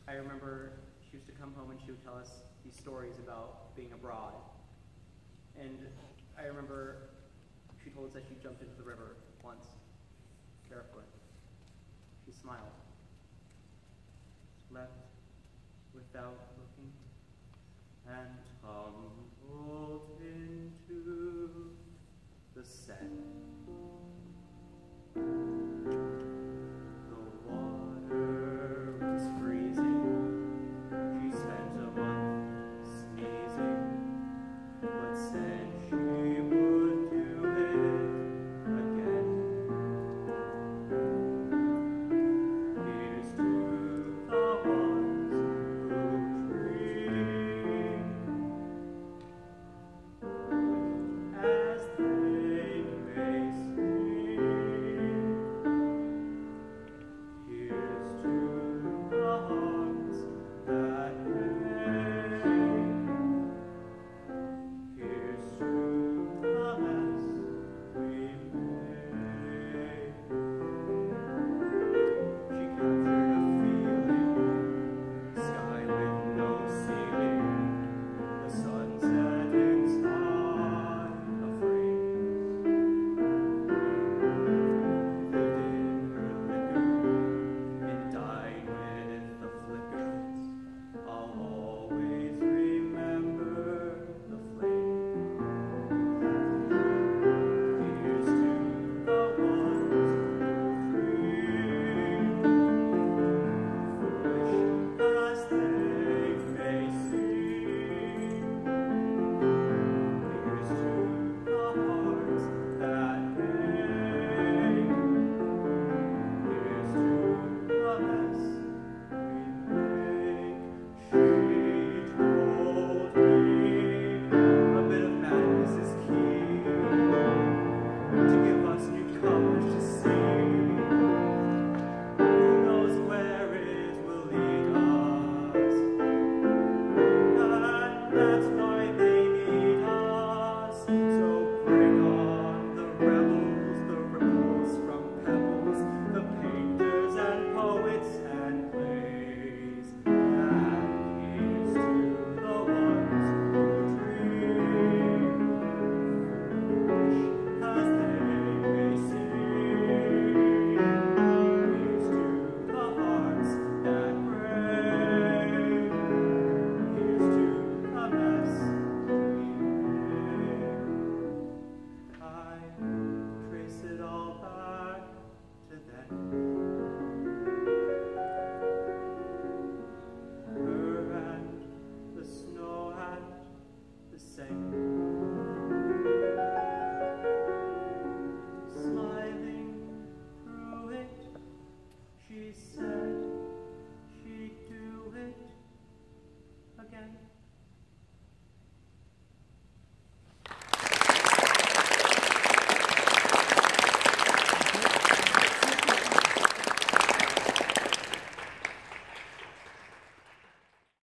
I remember she used to come home and she would tell us these stories about being abroad. And I remember she told us that she jumped into the river once, barefoot. She smiled, left without looking, and tumbled in